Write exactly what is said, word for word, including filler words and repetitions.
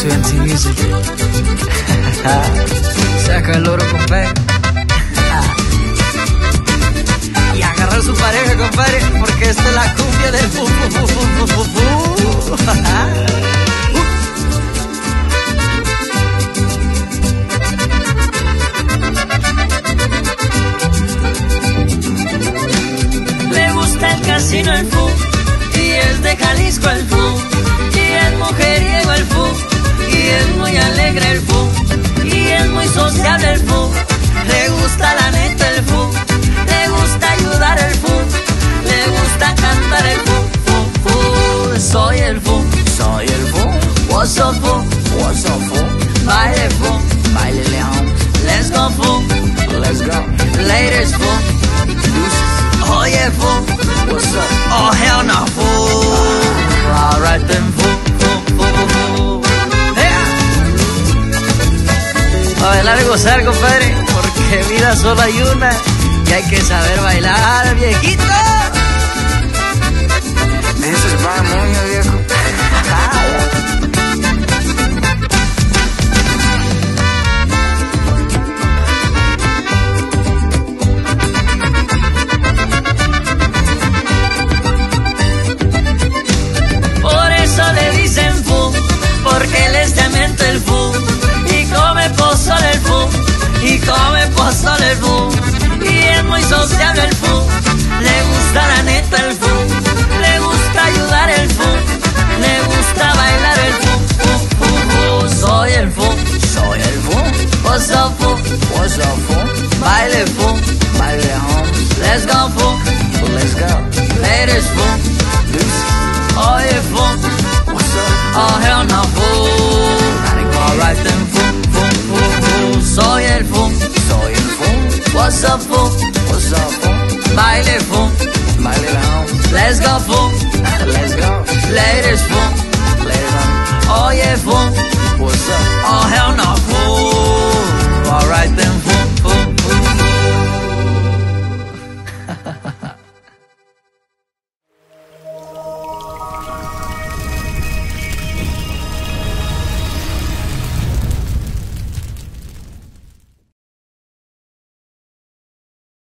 to M T Music. Saca el oro, compadre. Y agarrar a su pareja, compadre, porque esta es la cumbia del fu, fu, fu, fu, fu, fu, fu. Le gusta el casino, el fu, y es de Jalisco el fu, y es mujeriego el fu, y es muy alegre el fu, y es muy sociable el fu. Le gusta la neta el fu, le gusta ayudar el fu, le gusta cantar el fu, fu, fu. Soy el fu, soy el fu. What's up fu, what's up fu. Baile fu, baile león. Let's go fu, let's go. Ladies fu, oye fu, what's up? Oh hell no fu. Alright then fu, fu, fu, fu. Yeah. A bailar y gozar, compadre, porque vida solo hay una y hay que saber bailar, viejito. Eso es mamoña, viejo. Por eso le dicen fu, porque él es demente el fu, y come pozole el fu, y come pozole el fu, y es muy sociable el fu, le gusta la neta el fu, le gusta ayudar el fu, le gusta bailar el fu, fu, fu, fu. Soy el fu, soy el fu. What's up fu, what's up fu. Baile fu, baile home. Let's go fu, let's go. Ladies fu, oye fu, what's up? Oh hell no fu. Alright then fu, fu, fu, fu. Soy el fu, soy el fu. What's up fu, what's up fu. Baile fu, baile home. Let's go fu, let's go. Ladies fu.